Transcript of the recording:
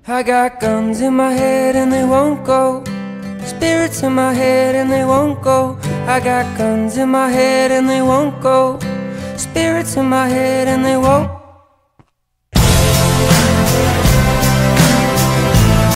I got guns in my head and they won't go. Spirits in my head and they won't go. I got guns in my head and they won't go. Spirits in my head and they won't